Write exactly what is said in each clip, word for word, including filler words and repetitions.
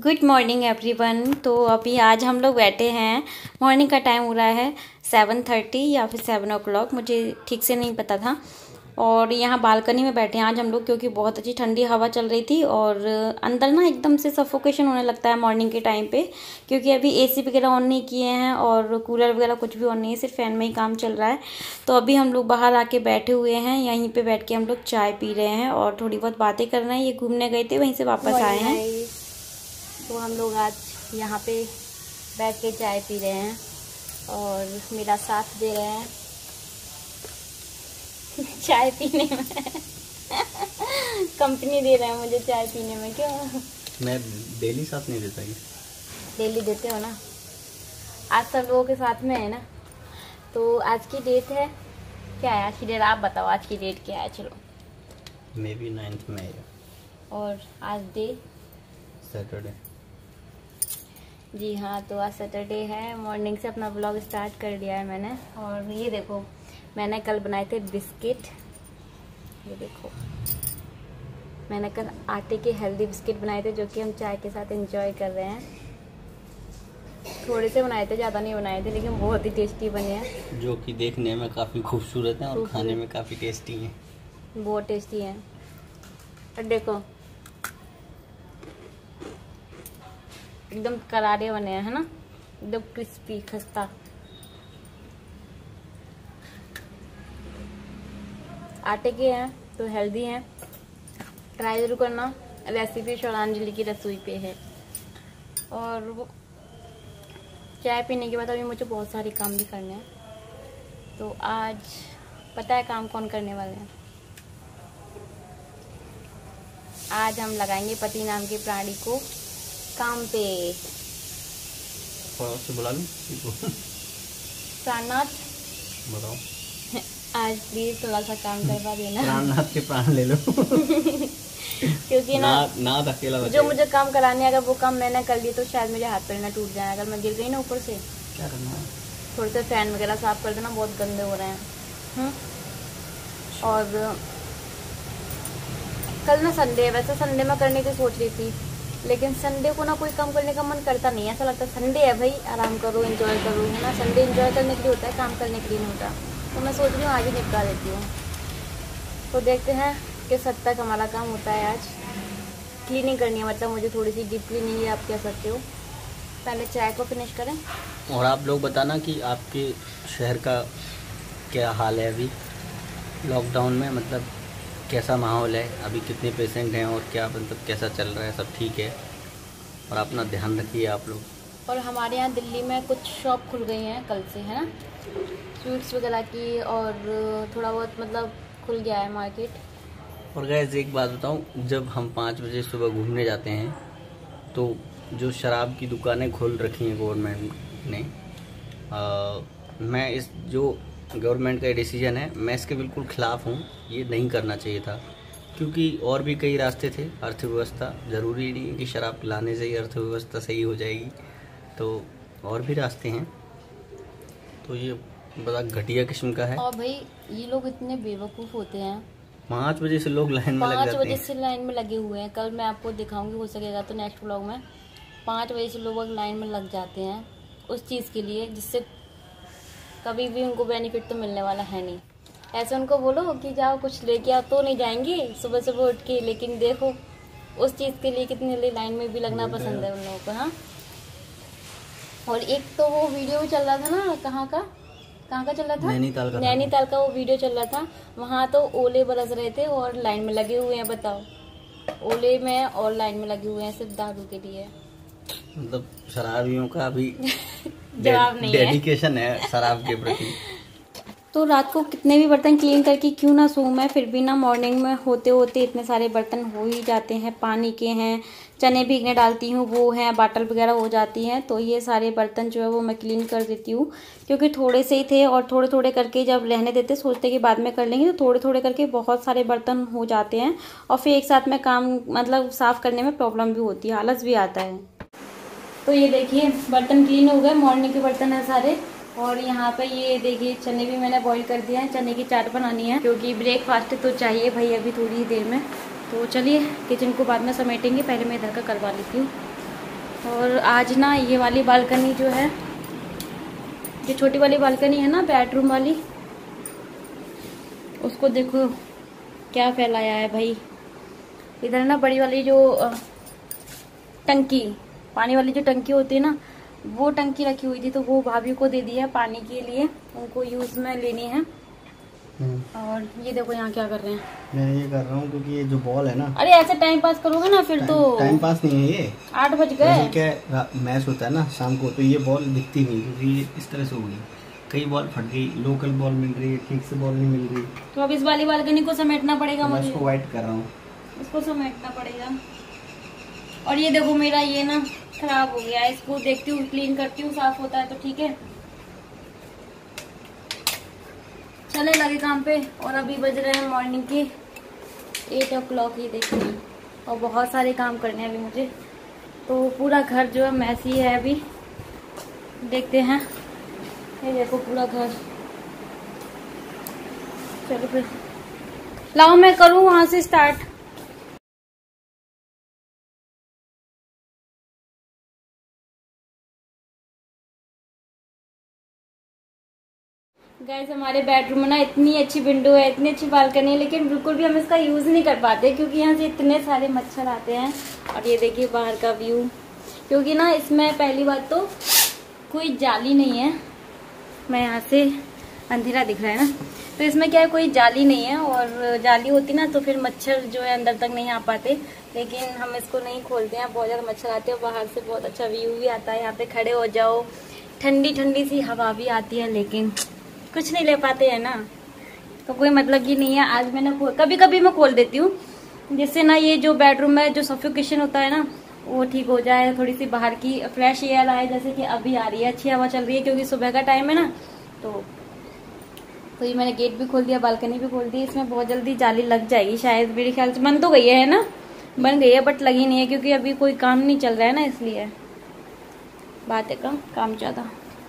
Good morning everyone. तो अभी आज हम लोग बैठे हैं, मॉर्निंग का टाइम हो रहा है सेवन थर्टी या फिर सेवन ओ क्लॉक, मुझे ठीक से नहीं पता था। और यहाँ बालकनी में बैठे हैं आज हम लोग, क्योंकि बहुत अच्छी ठंडी हवा चल रही थी और अंदर ना एकदम से सफोकेशन होने लगता है मॉर्निंग के टाइम पे, क्योंकि अभी एसी वगैरह ऑन नहीं किए हैं और कूलर वगैरह कुछ भी ऑन नहीं है, सिर्फ फैन में ही काम चल रहा है। तो अभी हम लोग बाहर आके बैठे हुए हैं, यहीं पे बैठ के हम लोग चाय पी रहे हैं और थोड़ी बहुत बातें कर रहे हैं। ये घूमने गए थे, वहीं से वापस आए हैं। तो हम लोग आज यहाँ पे बैठ के चाय पी रहे हैं और मेरा साथ दे रहे हैं चाय पीने में कंपनी दे रहे हैं मुझे चाय पीने में। क्यों? मैं डेली साथ नहीं देता। ये डेली देते हो ना, आज सब लोगों के साथ में है ना। तो आज की डेट है, क्या है आज की डेट? आप बताओ आज की डेट क्या है। चलो, मे बी नाइन्थ में है और आज डे सैटरडे। जी हाँ, तो आज सैटरडे है। मॉर्निंग से अपना ब्लॉग स्टार्ट कर दिया है मैंने। और ये देखो, मैंने कल बनाए थे बिस्किट। ये देखो, मैंने कल आटे के हेल्दी बिस्किट बनाए थे, जो कि हम चाय के साथ एंजॉय कर रहे हैं। थोड़े से बनाए थे, ज़्यादा नहीं बनाए थे, लेकिन बहुत ही टेस्टी बने हैं। जो कि देखने में काफ़ी खूबसूरत हैं और खाने में काफ़ी टेस्टी हैं। बहुत टेस्टी हैं। और देखो, एकदम करारे बने हैं, है ना, एकदम क्रिस्पी खस्ता। आटे के हैं तो हेल्दी हैं, ट्राई जरूर करना। रेसिपी श्रद्धांजलि की रसोई पे है। और वो चाय पीने के बाद अभी मुझे बहुत सारे काम भी करने हैं। तो आज पता है काम कौन करने वाले हैं? आज हम लगाएंगे पति नाम के प्राणी को काम पे। से बुला लूं प्राणनाथ, बताओ आज प्लीज थोड़ा सा काम करवा देना। प्राणनाथ के प्राण ले लो क्योंकि ना, ना, ना अकेला जो मुझे काम कराने, अगर वो काम मैंने कर लिया तो शायद मेरे हाथ पैर ना टूट जाए। अगर मैं गिर गई ना ऊपर से। क्या करना है? थोड़े से फैन वगैरह साफ कर देना, बहुत गंदे हो रहे हैं। हुँ? और कल ना संडे है, वैसे संडे में करने की सोच रही थी, लेकिन संडे को ना कोई काम करने का मन करता नहीं है। ऐसा लगता है संडे है भाई, आराम करो, एंजॉय करो, है ना। संडे एंजॉय करने के लिए होता है, काम करने के लिए नहीं होता। तो मैं सोच रही हूँ आज ही निपटा देती हूँ। तो देखते हैं किस हद तक हमारा काम होता है। आज क्लीनिंग करनी है, मतलब मुझे थोड़ी सी डीप क्लीनिंग ही आप कह सकते हो। पहले चाय को फिनिश करें। और आप लोग बताना कि आपके शहर का क्या हाल है अभी लॉकडाउन में, मतलब कैसा माहौल है अभी, कितने पेशेंट हैं और क्या मतलब कैसा चल रहा है? सब ठीक है? और अपना ध्यान रखिए आप लोग। और हमारे यहाँ दिल्ली में कुछ शॉप खुल गई हैं कल से, है ना, स्वीट्स वगैरह की, और थोड़ा बहुत मतलब खुल गया है मार्केट। और गैस एक बात बताऊं, जब हम पाँच बजे सुबह घूमने जाते हैं तो जो शराब की दुकानें खोल रखी हैं गवर्नमेंट ने, आ, मैं इस जो गवर्नमेंट का डिसीजन है, मैं इसके बिल्कुल ख़िलाफ़ हूँ। ये नहीं करना चाहिए था, क्योंकि और भी कई रास्ते थे। अर्थव्यवस्था ज़रूरी नहीं है कि शराब पिलाने से ही अर्थव्यवस्था सही हो जाएगी, तो और भी रास्ते हैं। तो ये बड़ा घटिया किस्म का है। और भाई ये लोग इतने बेवकूफ़ होते हैं। पाँच बजे से लोग लाइन में लग जाते हैं। पाँच बजे से लाइन में लगे हुए हैं। कल मैं आपको दिखाऊंगी, हो सकेगा तो नेक्स्ट व्लॉग में। पाँच बजे से लोग लाइन में लग जाते हैं उस चीज़ के लिए जिससे कभी भी उनको बेनिफिट तो मिलने वाला है नहीं। ऐसे उनको बोलो कि जाओ कुछ लेके आओ, तो नहीं जाएंगे सुबह सुबह उठ के। लेकिन देखो उस चीज़ के लिए कितनी जल्दी लाइन में भी लगना पसंद है उन लोगों को। हाँ, और एक तो वो वीडियो चल रहा था ना, कहाँ का कहाँ का चल रहा था, नैनीताल का नैनीताल का वो वीडियो चल रहा था। वहाँ तो ओले बरस रहे थे और लाइन में लगे हुए हैं। बताओ, ओले में और लाइन में लगे हुए हैं सिर्फ दारू के लिए। मतलब शराबियों का भी जवाब नहीं है, डेडिकेशन है शराब के प्रति। तो रात को कितने भी बर्तन क्लीन करके क्यों ना सोऊं मैं, फिर भी ना मॉर्निंग में होते होते इतने सारे बर्तन हो ही जाते हैं। पानी के हैं, चने भीगने डालती हूँ वो हैं, बाटल वगैरह हो जाती हैं। तो ये सारे बर्तन जो है वो मैं क्लीन कर देती हूँ, क्योंकि थोड़े से ही थे और थोड़े थोड़े करके जब रहने देते, सोचते कि बाद में कर लेंगे, तो थोड़े थोड़े करके बहुत सारे बर्तन हो जाते हैं और फिर एक साथ में काम मतलब साफ़ करने में प्रॉब्लम भी होती है, आलस भी आता है। तो ये देखिए बर्तन क्लीन हो गए, मॉर्निंग के बर्तन है सारे। और यहाँ पे ये देखिए चने भी मैंने बॉईल कर दिया है, चने की चाट बनानी है क्योंकि ब्रेकफास्ट तो चाहिए भाई अभी थोड़ी ही देर में। तो चलिए किचन को बाद में समेटेंगे, पहले मैं इधर का करवा लेती हूँ। और आज ना ये वाली बालकनी जो है, जो छोटी वाली बालकनी है ना बेडरूम वाली, उसको देखो क्या फैलाया है भाई। इधर ना बड़ी वाली जो टंकी, पानी वाली जो टंकी होती है ना, वो टंकी रखी हुई थी, तो वो भाभी को दे दी है पानी के लिए, उनको यूज में लेनी है। और ये देखो यहाँ क्या कर रहे हैं। मैं ये कर रहा हूँ क्योंकि ये जो बॉल है ना, अरे ऐसे टाइम पास करोगे ना फिर तो टाइम पास नहीं है, ये आठ बज गए। क्या मैच होता है ना शाम को, तो ये बॉल दिखती नहीं क्योंकि ये इस तरह से हो गई, कई बॉल फट गई, लोकल बॉल मिल रही है, ठीक से बॉल नहीं मिल रही, तो अब इस वाली बालकनी को समेटना पड़ेगा मुझे। इसको वाइट कर रहा हूँ, इसको समेटना पड़ेगा। और ये देखो मेरा ये ना खराब हो गया है, इसको देखती हूँ, क्लीन करती हूँ, साफ होता है तो ठीक है। चले लगे काम पे। और अभी बज रहे हैं मॉर्निंग के एट ओ क्लॉक ही देखिए, और बहुत सारे काम करने हैं अभी मुझे, तो पूरा घर जो है मैसी है अभी, देखते हैं। ये देखो पूरा घर। चलो फिर लाओ मैं करूँ वहां से स्टार्ट। गाइस हमारे बेडरूम में ना इतनी अच्छी विंडो है, इतनी अच्छी बालकनी है, लेकिन बिल्कुल भी हम इसका यूज नहीं कर पाते क्योंकि यहाँ से इतने सारे मच्छर आते हैं। और ये देखिए बाहर का व्यू, क्योंकि ना इसमें पहली बात तो कोई जाली नहीं है, मैं यहाँ से अंधेरा दिख रहा है ना, तो इसमें क्या है कोई जाली नहीं है, और जाली होती ना तो फिर मच्छर जो है अंदर तक नहीं आ पाते, लेकिन हम इसको नहीं खोलते हैं, बहुत ज्यादा मच्छर आते हैं। बाहर से बहुत अच्छा व्यू भी आता है, यहाँ पे खड़े हो जाओ, ठंडी ठंडी सी हवा भी आती है, लेकिन कुछ नहीं ले पाते हैं ना, तो कोई मतलब ही नहीं है। आज मैंने कभी कभी मैं खोल देती हूँ, जिससे ना ये जो बेडरूम में जो सफोकेशन होता है ना वो ठीक हो जाए, थोड़ी सी बाहर की फ्रेश एयर आए, जैसे कि अभी आ रही है, अच्छी हवा चल रही है क्योंकि सुबह का टाइम है ना। तो तो ये मैंने गेट भी खोल दिया, बालकनी भी खोल दी, इसमें बहुत जल्दी जाली लग जाएगी शायद, मेरे ख्याल से बन तो गई है ना, बन गई है बट लगी नहीं है क्योंकि अभी कोई काम नहीं चल रहा है ना, इसलिए बात है कम, काम ज्यादा।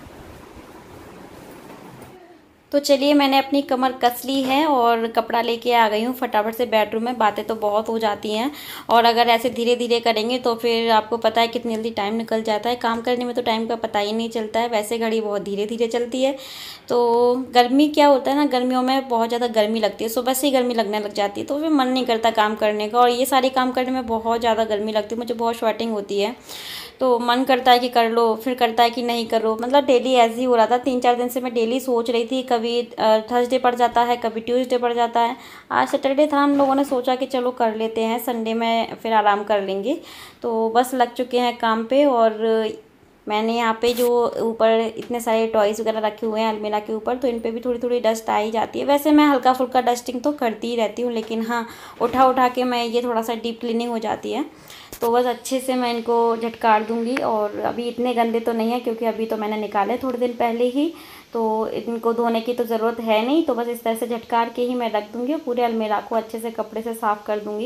तो चलिए मैंने अपनी कमर कस ली है और कपड़ा लेके आ गई हूँ फटाफट से बेडरूम में। बातें तो बहुत हो जाती हैं, और अगर ऐसे धीरे धीरे करेंगे तो फिर आपको पता है कितनी जल्दी टाइम निकल जाता है। काम करने में तो टाइम का पता ही नहीं चलता है, वैसे घड़ी बहुत धीरे धीरे चलती है। तो गर्मी क्या होता है ना, गर्मियों में बहुत ज़्यादा गर्मी लगती है, सुबह से ही गर्मी लगने लग जाती है, तो फिर मन नहीं करता काम करने का, और ये सारे काम करने में बहुत ज़्यादा गर्मी लगती है, मुझे बहुत स्वेटिंग होती है, तो मन करता है कि कर लो, फिर करता है कि नहीं करो। मतलब डेली ऐसे ही हो रहा था, तीन चार दिन से मैं डेली सोच रही थी, कभी थर्सडे पड़ जाता है, कभी ट्यूसडे पड़ जाता है। आज सैटरडे था, हम लोगों ने सोचा कि चलो कर लेते हैं, संडे में फिर आराम कर लेंगे। तो बस लग चुके हैं काम पे। और मैंने यहाँ पे जो ऊपर इतने सारे टॉयज़ वगैरह रखे हुए हैं अलमीरा के ऊपर, तो इन पे भी थोड़ी थोड़ी डस्ट आ ही जाती है। वैसे मैं हल्का फुल्का डस्टिंग तो करती ही रहती हूँ, लेकिन हाँ उठा उठा के मैं ये थोड़ा सा डीप क्लीनिंग हो जाती है, तो बस अच्छे से मैं इनको झटकार दूँगी। और अभी इतने गंदे तो नहीं है क्योंकि अभी तो मैंने निकाले थोड़े दिन पहले ही, तो इनको धोने की तो ज़रूरत है नहीं, तो बस इस तरह से झटकार के ही मैं रख दूँगी और पूरे अलमीरा को अच्छे से कपड़े से साफ़ कर दूँगी।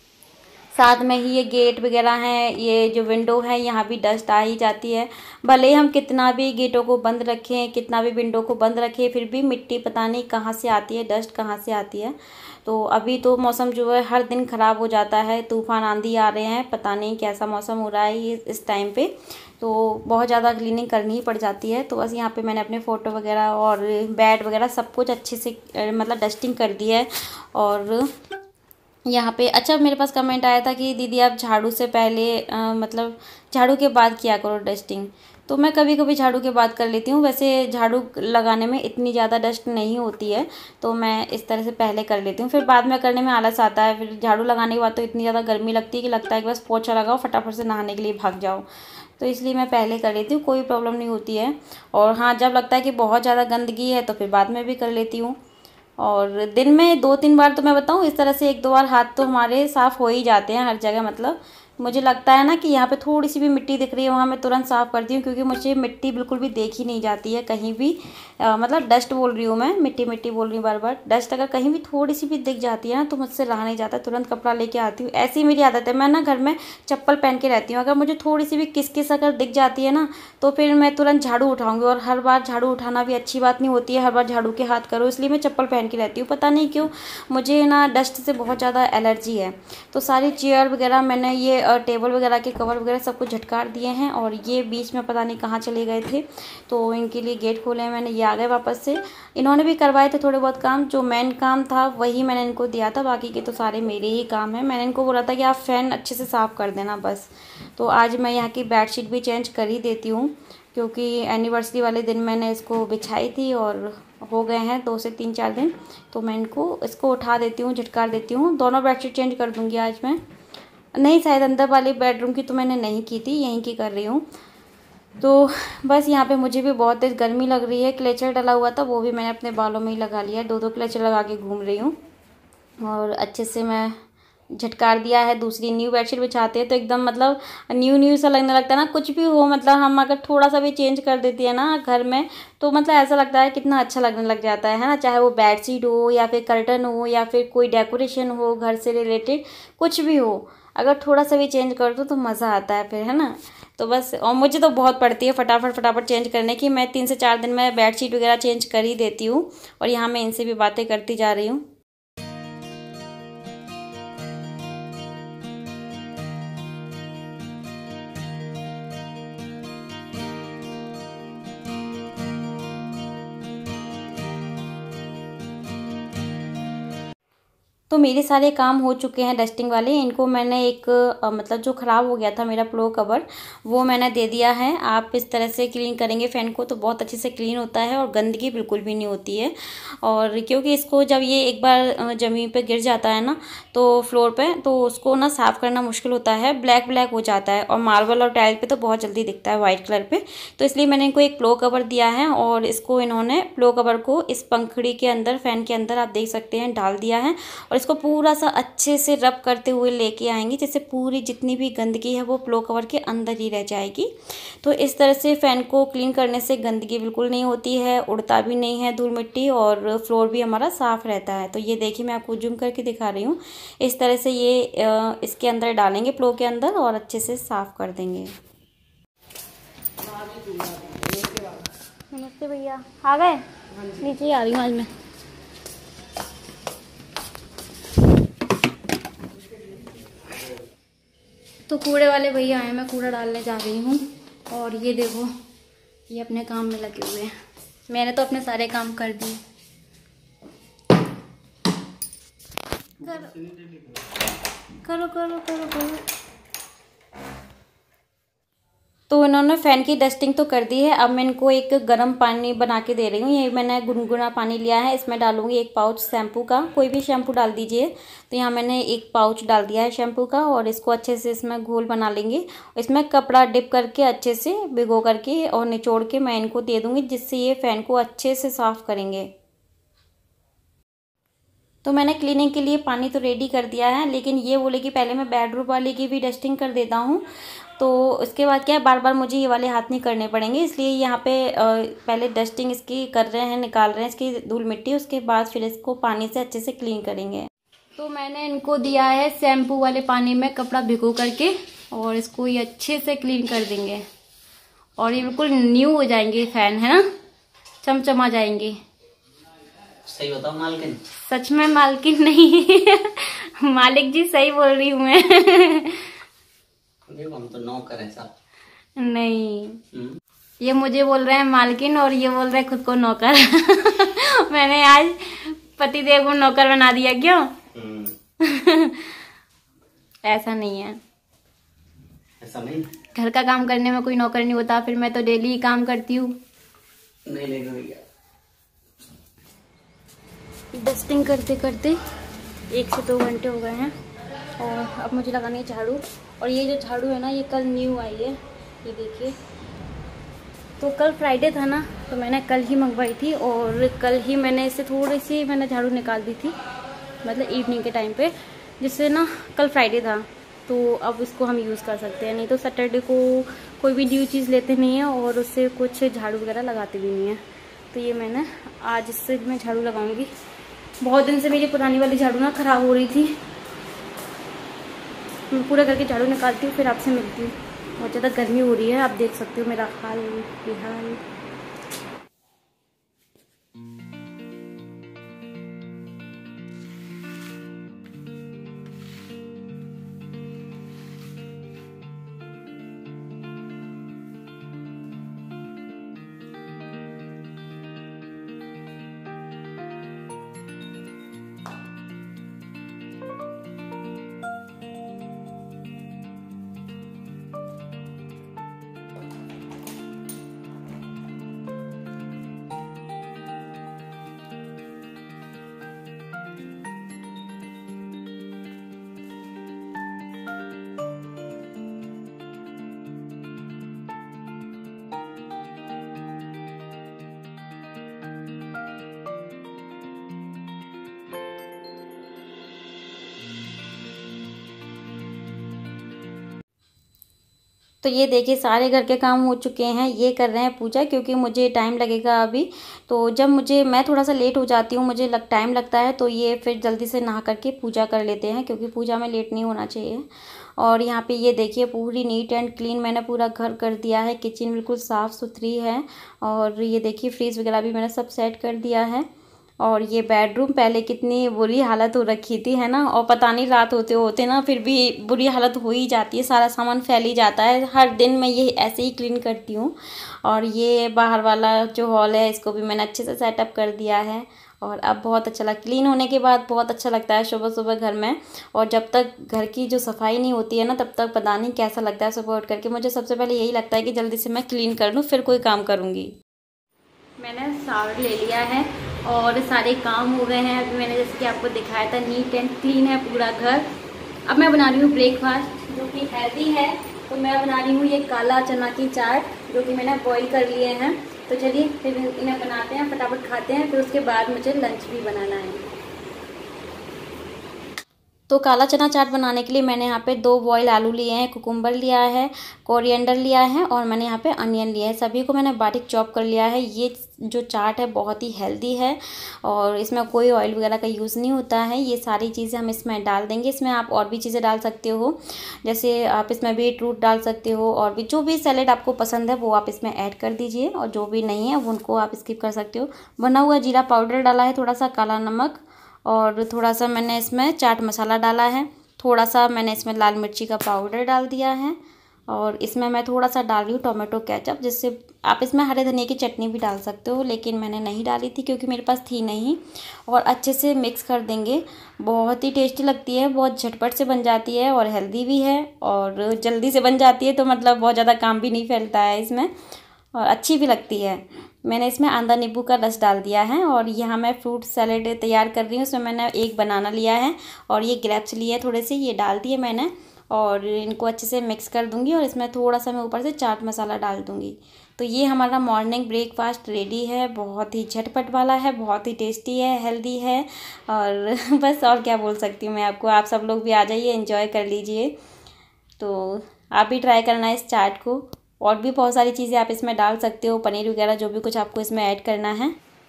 साथ में ही ये गेट वगैरह हैं, ये जो विंडो है यहाँ भी डस्ट आ ही जाती है। भले हम कितना भी गेटों को बंद रखें, कितना भी विंडो को बंद रखें, फिर भी मिट्टी पता नहीं कहाँ से आती है, डस्ट कहाँ से आती है। तो अभी तो मौसम जो है हर दिन ख़राब हो जाता है, तूफ़ान आंधी आ रहे हैं, पता नहीं कैसा मौसम हो रहा है ये इस टाइम पे, तो बहुत ज़्यादा क्लीनिंग करनी ही पड़ जाती है। तो बस यहाँ पे मैंने अपने फ़ोटो वगैरह और बेड वगैरह सब कुछ अच्छे से मतलब डस्टिंग कर दी है। और यहाँ पे अच्छा मेरे पास कमेंट आया था कि दीदी आप झाड़ू से पहले आ, मतलब झाड़ू के बाद किया करो डस्टिंग, तो मैं कभी कभी झाड़ू के बाद कर लेती हूँ। वैसे झाड़ू लगाने में इतनी ज़्यादा डस्ट नहीं होती है, तो मैं इस तरह से पहले कर लेती हूँ, फिर बाद में करने में आलस आता है। फिर झाड़ू लगाने के बाद तो इतनी ज़्यादा गर्मी लगती है कि लगता है कि बस पोछा लगाओ फटाफट से नहाने के लिए भाग जाओ, तो इसलिए मैं पहले कर लेती हूँ, कोई प्रॉब्लम नहीं होती है। और हाँ जब लगता है कि बहुत ज़्यादा गंदगी है तो फिर बाद में भी कर लेती हूँ। और दिन में दो तीन बार तो मैं बताऊँ इस तरह से एक दो बार हाथ तो हमारे साफ़ हो ही जाते हैं हर जगह। मतलब मुझे लगता है ना कि यहाँ पे थोड़ी सी भी मिट्टी दिख रही है वहाँ मैं तुरंत साफ़ करती हूँ, क्योंकि मुझे मिट्टी बिल्कुल भी देखी नहीं जाती है कहीं भी। आ, मतलब डस्ट बोल रही हूँ मैं, मिट्टी मिट्टी बोल रही हूँ बार बार। डस्ट अगर कहीं भी थोड़ी सी भी दिख जाती है ना तो मुझसे रहा नहीं जाता, तुरंत कपड़ा लेके आती हूँ। ऐसी मेरी आदत है, मैं ना घर में चप्पल पहन के रहती हूँ, अगर मुझे थोड़ी सी भी किस किस अगर दिख जाती है ना तो फिर मैं तुरंत झाड़ू उठाऊँगी। और हर बार झाड़ू उठाना भी अच्छी बात नहीं होती है, हर बार झाड़ू के हाथ करो, इसलिए मैं चप्पल पहन के रहती हूँ। पता नहीं क्यों मुझे ना डस्ट से बहुत ज़्यादा एलर्जी है। तो सारी चेयर वगैरह मैंने ये और टेबल वगैरह के कवर वगैरह सब कुछ झटकार दिए हैं। और ये बीच में पता नहीं कहाँ चले गए थे, तो इनके लिए गेट खोले हैं मैंने। ये आ गए वापस से। इन्होंने भी करवाए थे थोड़े बहुत काम, जो मेन काम था वही मैंने इनको दिया था, बाकी के तो सारे मेरे ही काम हैं। मैंने इनको बोला था कि आप फ़ैन अच्छे से साफ़ कर देना बस। तो आज मैं यहाँ की बेडशीट भी चेंज कर ही देती हूँ, क्योंकि एनिवर्सरी वाले दिन मैंने इसको बिछाई थी और हो गए हैं दो से तीन चार दिन, तो मैं इनको इसको उठा देती हूँ, झटकार देती हूँ। दोनों बेडशीट चेंज कर दूँगी आज मैं। नहीं, शायद अंदर वाली बेडरूम की तो मैंने नहीं की थी, यहीं की कर रही हूँ। तो बस यहाँ पे मुझे भी बहुत तेज़ गर्मी लग रही है। क्लेचर डला हुआ था, वो भी मैंने अपने बालों में ही लगा लिया है। दो दो क्लेचर लगा के घूम रही हूँ और अच्छे से मैं झटकार दिया है। दूसरी न्यू बेडशीट बिछाते हैं तो एकदम मतलब न्यू न्यू सा लगने लगता है ना। कुछ भी हो, मतलब हम अगर थोड़ा सा भी चेंज कर देती है ना घर में, तो मतलब ऐसा लगता है कितना अच्छा लगने लग जाता है है ना। चाहे वो बेडशीट हो या फिर कर्टन हो या फिर कोई डेकोरेशन हो घर से रिलेटेड, कुछ भी हो, अगर थोड़ा सा भी चेंज कर दो तो मज़ा आता है फिर, है ना। तो बस, और मुझे तो बहुत पड़ती है फटाफट फटाफट चेंज करने की। मैं तीन से चार दिन में बेडशीट वगैरह चेंज कर ही देती हूँ। और यहाँ मैं इनसे भी बातें करती जा रही हूँ। तो मेरे सारे काम हो चुके हैं डस्टिंग वाले। इनको मैंने एक अ, मतलब जो ख़राब हो गया था मेरा प्लो कवर, वो मैंने दे दिया है। आप इस तरह से क्लीन करेंगे फ़ैन को तो बहुत अच्छे से क्लीन होता है और गंदगी बिल्कुल भी नहीं होती है। और क्योंकि इसको जब ये एक बार ज़मीन पे गिर जाता है ना, तो फ्लोर पे, तो उसको ना साफ़ करना मुश्किल होता है, ब्लैक ब्लैक हो जाता है। और मार्बल और टाइल पे तो बहुत जल्दी दिखता है वाइट कलर पे। तो इसलिए मैंने इनको एक प्लो कवर दिया है और इसको इन्होंने प्लो कवर को इस पंखड़ी के अंदर, फ़ैन के अंदर आप देख सकते हैं, डाल दिया है। और इसको पूरा सा अच्छे से रब करते हुए लेके आएंगे, जिससे पूरी जितनी भी गंदगी है वो प्लो कवर के अंदर ही रह जाएगी। तो इस तरह से फ़ैन को क्लीन करने से गंदगी बिल्कुल नहीं होती है, उड़ता भी नहीं है धूल मिट्टी, और फ्लोर भी हमारा साफ़ रहता है। तो ये देखिए, मैं आपको जूम करके दिखा रही हूँ। इस तरह से ये इसके अंदर डालेंगे प्लो के अंदर और अच्छे से साफ़ कर देंगे। नमस्ते भैया, आ गए? नीचे ही आ रही हूँ आज मैं। तो कूड़े वाले भैया आए, मैं कूड़ा डालने जा रही हूँ। और ये देखो, ये अपने काम में लगे हुए हैं। मैंने तो अपने सारे काम कर दिए। करो करो करो करो। तो इन्होंने फ़ैन की डस्टिंग तो कर दी है। अब मैं इनको एक गर्म पानी बना के दे रही हूँ। ये मैंने गुनगुना पानी लिया है, इसमें डालूंगी एक पाउच शैम्पू का, कोई भी शैम्पू डाल दीजिए। तो यहाँ मैंने एक पाउच डाल दिया है शैम्पू का, और इसको अच्छे से इसमें घोल बना लेंगे। इसमें कपड़ा डिप करके अच्छे से भिगो करके और निचोड़ के मैं इनको दे दूँगी, जिससे ये फ़ैन को अच्छे से साफ़ करेंगे। तो मैंने क्लीनिंग के लिए पानी तो रेडी कर दिया है, लेकिन ये बोले कि पहले मैं बेडरूम वाले की भी डस्टिंग कर देता हूँ। तो उसके बाद क्या है, बार बार मुझे ये वाले हाथ नहीं करने पड़ेंगे, इसलिए यहाँ पे पहले डस्टिंग इसकी कर रहे हैं, निकाल रहे हैं इसकी धूल मिट्टी। उसके बाद फिर इसको पानी से अच्छे से क्लीन करेंगे। तो मैंने इनको दिया है शैम्पू वाले पानी में कपड़ा भिगो करके, और इसको ये अच्छे से क्लीन कर देंगे। और ये बिल्कुल न्यू हो जाएंगे फ़ैन, है ना, चमचमा जाएंगे। सही बताओ मालकिन? सच में मालकिन नहीं मालिक जी, सही बोल रही हूँ मैं। देखो, हम तो नौकर हैं साहब। नहीं, ये मुझे बोल रहे हैं मालकिन और ये बोल रहे हैं खुद को नौकर। मैंने आज पतिदेव को नौकर बना दिया क्यों? ऐसा नहीं है, ऐसा नहीं। घर का काम करने में कोई नौकर नहीं होता, फिर मैं तो डेली ही काम करती हूँ। नहीं नहीं भैया, डस्टिंग करते करते एक से दो घंटे हो गए हैं और अब मुझे लगानी है झाड़ू। और ये जो झाड़ू है ना, ये कल न्यू आई है, ये देखिए। तो कल फ्राइडे था ना, तो मैंने कल ही मंगवाई थी और कल ही मैंने इसे थोड़ी सी मैंने झाड़ू निकाल दी थी, मतलब इवनिंग के टाइम पे, जिससे ना कल फ्राइडे था। तो अब इसको हम यूज़ कर सकते हैं, नहीं तो सैटरडे को कोई भी न्यू चीज़ लेते नहीं हैं और उससे कुछ झाड़ू वगैरह लगाते भी नहीं हैं। तो ये मैंने आज इससे मैं झाड़ू लगाऊंगी। बहुत दिन से मेरी पुरानी वाली झाड़ू ना ख़राब हो रही थी। मैं पूरा करके झाड़ू निकालती हूँ, फिर आपसे मिलती हूँ। बहुत ज़्यादा गर्मी हो रही है, आप देख सकते हो मेरा हाल बेहाल। तो ये देखिए सारे घर के काम हो चुके हैं, ये कर रहे हैं पूजा, क्योंकि मुझे टाइम लगेगा अभी। तो जब मुझे मैं थोड़ा सा लेट हो जाती हूँ, मुझे लग टाइम लगता है, तो ये फिर जल्दी से नहा करके पूजा कर लेते हैं, क्योंकि पूजा में लेट नहीं होना चाहिए। और यहाँ पे ये देखिए पूरी नीट एंड क्लीन मैंने पूरा घर कर दिया है, किचन बिल्कुल साफ़ सुथरी है। और ये देखिए फ्रीज वगैरह भी मैंने सब सेट कर दिया है। और ये बेडरूम पहले कितनी बुरी हालत हो रखी थी, है ना, और पता नहीं रात होते होते ना फिर भी बुरी हालत हो ही जाती है, सारा सामान फैल ही जाता है। हर दिन मैं ये ऐसे ही क्लीन करती हूँ। और ये बाहर वाला जो हॉल है इसको भी मैंने अच्छे से सेटअप कर दिया है। और अब बहुत अच्छा लग क्लीन होने के बाद बहुत अच्छा लगता है सुबह सुबह घर में। और जब तक घर की जो सफाई नहीं होती है ना, तब तक पता नहीं कैसा लगता है सुबह उठ करके। मुझे सबसे पहले यही लगता है कि जल्दी से मैं क्लीन कर लूँ, फिर कोई काम करूँगी। मैंने शावर ले लिया है और सारे काम हो गए हैं। अभी मैंने जैसे कि आपको दिखाया था नीट एंड क्लीन है पूरा घर। अब मैं बना रही हूँ ब्रेकफास्ट जो कि हेल्दी है। तो मैं बना रही हूँ ये काला चना की चाट जो कि मैंने बॉईल कर लिए हैं। तो चलिए फिर इन्हें बनाते हैं, फटाफट खाते हैं, फिर उसके बाद मुझे लंच भी बनाना है। तो काला चना चाट बनाने के लिए मैंने यहाँ पे दो बॉयल आलू लिए हैं, कुकुम्बर लिया है, कोरिएंडर लिया है और मैंने यहाँ पे अनियन लिया है। सभी को मैंने बारीक चॉप कर लिया है। ये जो चाट है बहुत ही हेल्दी है और इसमें कोई ऑयल वगैरह का यूज़ नहीं होता है। ये सारी चीज़ें हम इसमें डाल देंगे। इसमें आप और भी चीज़ें डाल सकते हो, जैसे आप इसमें बीट रूट डाल सकते हो और भी जो भी सैलेड आपको पसंद है वो आप इसमें ऐड कर दीजिए, और जो भी नहीं है उनको आप स्किप कर सकते हो। बना हुआ जीरा पाउडर डाला है, थोड़ा सा काला नमक और थोड़ा सा मैंने इसमें चाट मसाला डाला है, थोड़ा सा मैंने इसमें लाल मिर्ची का पाउडर डाल दिया है और इसमें मैं थोड़ा सा डाल रही हूँ टोमेटो केचप, जिससे आप इसमें हरे धनिया की चटनी भी डाल सकते हो, लेकिन मैंने नहीं डाली थी क्योंकि मेरे पास थी नहीं। और अच्छे से मिक्स कर देंगे। बहुत ही टेस्टी लगती है, बहुत झटपट से बन जाती है और हेल्दी भी है और जल्दी से बन जाती है, तो मतलब बहुत ज़्यादा काम भी नहीं फैलता है इसमें और अच्छी भी लगती है। मैंने इसमें आंदा नींबू का रस डाल दिया है और यहाँ मैं फ्रूट सैलेड तैयार कर रही हूँ। उसमें मैंने एक बनाना लिया है और ये ग्रेप्स लिए थोड़े से, ये डाल दिए मैंने और इनको अच्छे से मिक्स कर दूँगी और इसमें थोड़ा सा मैं ऊपर से चाट मसाला डाल दूँगी। तो ये हमारा मॉर्निंग ब्रेकफास्ट रेडी है। बहुत ही झटपट वाला है, बहुत ही टेस्टी है, हेल्दी है और बस और क्या बोल सकती हूँ मैं आपको। आप सब लोग भी आ जाइए, एंजॉय कर लीजिए। तो आप भी ट्राई करना इस चाट को। और भी बहुत सारी चीज़ें आप इसमें डाल सकते हो, पनीर वगैरह जो भी कुछ आपको इसमें ऐड करना है।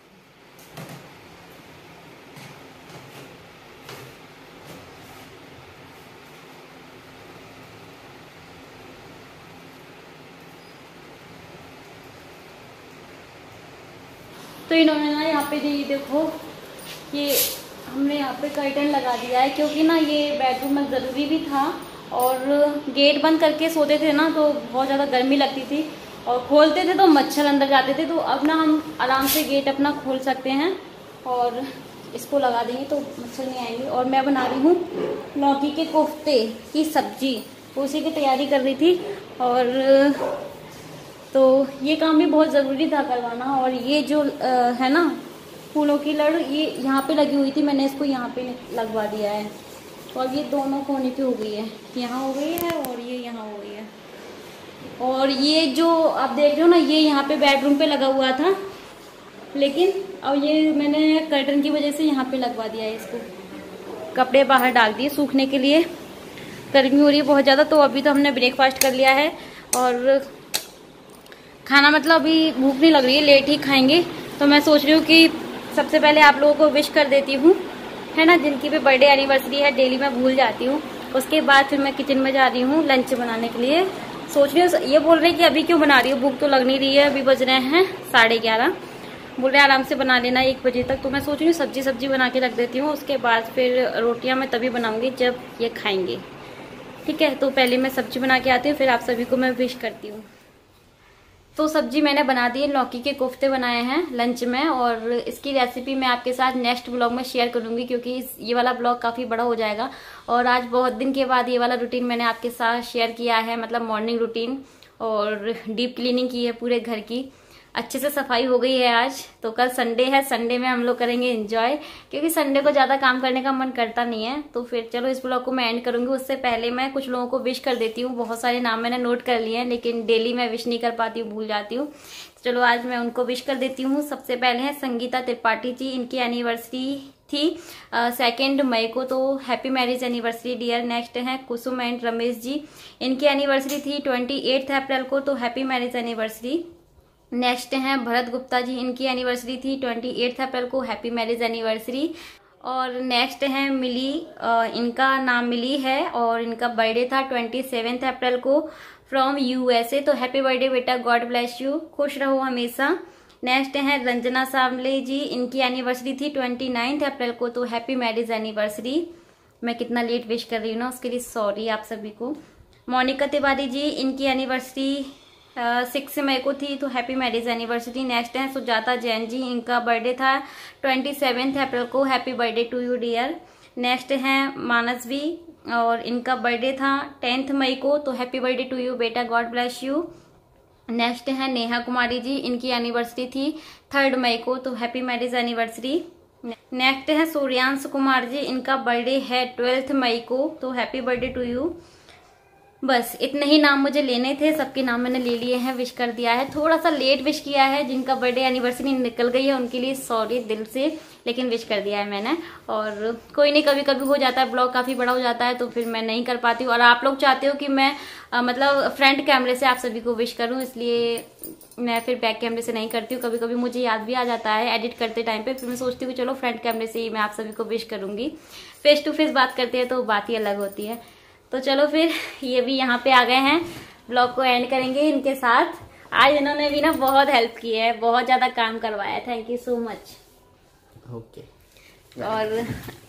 तो इन्होंने ना यहाँ पे ये देखो, ये हमने यहाँ पे कर्टन लगा दिया है क्योंकि ना ये बेडरूम में ज़रूरी भी था और गेट बंद करके सोते थे ना तो बहुत ज़्यादा गर्मी लगती थी और खोलते थे तो मच्छर अंदर जाते थे। तो अब ना हम आराम से गेट अपना खोल सकते हैं और इसको लगा देंगे तो मच्छर नहीं आएंगे। और मैं बना रही हूँ लौकी के कोफ्ते की सब्जी, उसी की तैयारी कर रही थी। और तो ये काम भी बहुत ज़रूरी था करवाना। और ये जो आ, है ना फूलों की लड़, ये यहाँ पे लगी हुई थी, मैंने इसको यहाँ पे लगवा दिया है और ये दोनों कोने पे हो गई है, यहाँ हो गई है और ये यहाँ हो गई है। और ये जो आप देख रहे हो ना, ये यहाँ पे बेडरूम पे लगा हुआ था, लेकिन अब ये मैंने कर्टन की वजह से यहाँ पे लगवा दिया है इसको। कपड़े बाहर डाल दिए सूखने के लिए, गर्मी हो रही है बहुत ज़्यादा। तो अभी तो हमने ब्रेकफास्ट कर लिया है और खाना मतलब अभी भूख नहीं लग रही है, लेट ही खाएंगे। तो मैं सोच रही हूँ कि सबसे पहले आप लोगों को विश कर देती हूँ, है ना, जिनकी भी बर्थडे एनिवर्सरी है, डेली मैं भूल जाती हूँ। उसके बाद फिर मैं किचन में जा रही हूँ लंच बनाने के लिए। सोच रही हूँ, ये बोल रही है कि अभी क्यों बना रही हूँ, भूख तो लग नहीं रही है, अभी बज रहे हैं साढ़े ग्यारह, बोल रहे आराम से बना लेना एक बजे तक। तो मैं सोच रही हूँ सब्जी सब्जी बना के रख देती हूँ, उसके बाद फिर रोटियाँ मैं तभी बनाऊँगी जब ये खाएंगे, ठीक है। तो पहले मैं सब्जी बना के आती हूँ, फिर आप सभी को मैं विश करती हूँ। तो सब्जी मैंने बना दी है, लौकी के कोफ्ते बनाए हैं लंच में और इसकी रेसिपी मैं आपके साथ नेक्स्ट ब्लॉग में शेयर करूंगी क्योंकि इस ये वाला ब्लॉग काफ़ी बड़ा हो जाएगा। और आज बहुत दिन के बाद ये वाला रूटीन मैंने आपके साथ शेयर किया है, मतलब मॉर्निंग रूटीन, और डीप क्लीनिंग की है पूरे घर की, अच्छे से सफाई हो गई है आज। तो कल संडे है, संडे में हम लोग करेंगे एंजॉय, क्योंकि संडे को ज़्यादा काम करने का मन करता नहीं है। तो फिर चलो इस ब्लॉग को मैं एंड करूंगी, उससे पहले मैं कुछ लोगों को विश कर देती हूँ। बहुत सारे नाम मैंने नोट कर लिए हैं, लेकिन डेली मैं विश नहीं कर पाती हूँ, भूल जाती हूँ। चलो आज मैं उनको विश कर देती हूँ। सबसे पहले है संगीता त्रिपाठी जी, इनकी एनिवर्सरी थी सेकेंड मई को, तो happy marriage anniversary dear. Next है कुसुम एंड रमेश जी, इनकी एनिवर्सरी थी ट्वेंटी एट्थ अप्रैल को, तो हैप्पी मैरिज एनिवर्सरी। नेक्स्ट है भरत गुप्ता जी, इनकी एनिवर्सरी थी ट्वेंटी एट्थ अप्रैल को, हैप्पी मैरिज एनिवर्सरी। और नेक्स्ट है मिली, इनका नाम मिली है और इनका बर्थडे था ट्वेंटी सेवेंथ अप्रैल को फ्रॉम यूएसए, तो हैप्पी बर्थडे बेटा, गॉड ब्लेस यू, खुश रहो हमेशा। नेक्स्ट है रंजना सावले जी, इनकी एनिवर्सरी थी ट्वेंटी नाइन्थ अप्रैल को, तो हैप्पी मैरिज एनिवर्सरी। मैं कितना लेट विश कर रही हूँ ना, उसके लिए सॉरी आप सभी को। मोनिका तिवारी जी, इनकी एनिवर्सरी सिक्स मई को थी, तो हैप्पी मैरिज एनिवर्सरी। नेक्स्ट है सुजाता जैन जी, इनका बर्थडे था ट्वेंटी सेवेंथ अप्रैल को, happy birthday to you dear. Next है मानसवी और इनका बर्थडे था टेंथ मई को, तो हैप्पी बर्थडे टू यू बेटा, गॉड ब्लेस यू। नेक्स्ट है नेहा कुमारी जी, इनकी एनिवर्सरी थी थर्ड मई को, तो हैप्पी मैरिज एनिवर्सरी। नेक्स्ट है सूर्यांश कुमार जी, इनका बर्थडे है ट्वेल्थ मई को, तो हैप्पी बर्थडे टू यू। बस इतने ही नाम मुझे लेने थे, सबके नाम मैंने ले लिए हैं, विश कर दिया है। थोड़ा सा लेट विश किया है, जिनका बर्थडे एनिवर्सरी निकल गई है उनके लिए सॉरी दिल से, लेकिन विश कर दिया है मैंने। और कोई नहीं, कभी कभी हो जाता है, ब्लॉग काफी बड़ा हो जाता है तो फिर मैं नहीं कर पाती हूँ। और आप लोग चाहते हो कि मैं आ, मतलब फ्रंट कैमरे से आप सभी को विश करूँ, इसलिए मैं फिर बैक कैमरे से नहीं करती हूँ। कभी कभी मुझे याद भी आ जाता है एडिट करते टाइम पे, फिर मैं सोचती हूँ चलो फ्रंट कैमरे से ही मैं आप सभी को विश करूंगी। फेस टू फेस बात करते हैं तो बात ही अलग होती है। तो चलो फिर ये भी यहाँ पे आ गए हैं, ब्लॉग को एंड करेंगे इनके साथ। आज इन्होंने भी ना बहुत हेल्प की है, बहुत ज्यादा काम करवाया है, thank you so much. Okay. और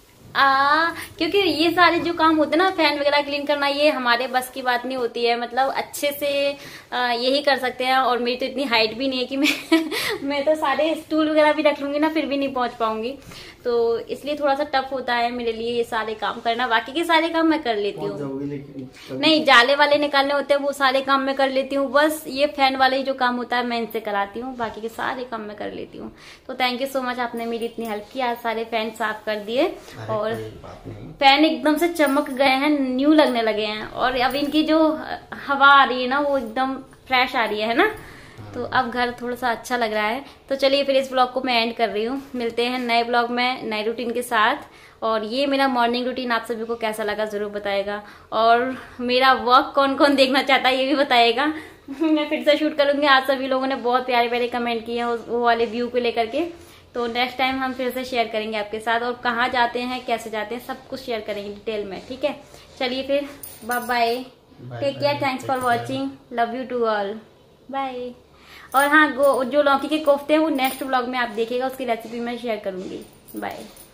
आ क्योंकि ये सारे जो काम होते हैं ना, फैन वगैरह क्लीन करना, ये हमारे बस की बात नहीं होती है, मतलब अच्छे से आ, यही कर सकते हैं। और मेरी तो इतनी हाइट भी नहीं है कि मैं मैं तो सारे स्टूल वगैरह भी रख लूंगी ना, फिर भी नहीं पहुंच पाऊंगी, तो इसलिए थोड़ा सा टफ होता है मेरे लिए ये सारे काम करना। बाकी के सारे काम मैं कर लेती हूँ, नहीं जाले वाले निकालने होते हैं वो सारे काम मैं कर लेती हूँ, बस ये फैन वाले जो काम होता है मैं इनसे कराती हूँ, बाकी के सारे काम मैं कर लेती हूँ। तो थैंक यू सो मच, आपने मेरी इतनी हेल्प की, आज सारे फैन साफ कर दिए और फैन एकदम से चमक गए हैं, न्यू लगने लगे हैं। और अब इनकी जो हवा आ रही है ना वो एकदम फ्रेश आ रही है ना, तो अब घर थोड़ा सा अच्छा लग रहा है। तो चलिए फिर इस ब्लॉग को मैं एंड कर रही हूँ, मिलते हैं नए ब्लॉग में नए रूटीन के साथ। और ये मेरा मॉर्निंग रूटीन आप सभी को कैसा लगा जरूर बताएगा, और मेरा वर्क कौन कौन देखना चाहता है ये भी बताएगा। मैं फिर से शूट करूंगी, आप सभी लोगों ने बहुत प्यारे प्यारे कमेंट किए हैं वो वाले व्यू को लेकर के, तो नेक्स्ट टाइम हम फिर से शेयर करेंगे आपके साथ, और कहाँ जाते हैं कैसे जाते हैं सब कुछ शेयर करेंगे डिटेल में, ठीक है। चलिए फिर bye bye, take care, thanks for watching, love you to all, bye. और हाँ, जो लौकी के कोफ्ते हैं वो नेक्स्ट ब्लॉग में आप देखिएगा, उसकी रेसिपी मैं शेयर करूंगी। बाय।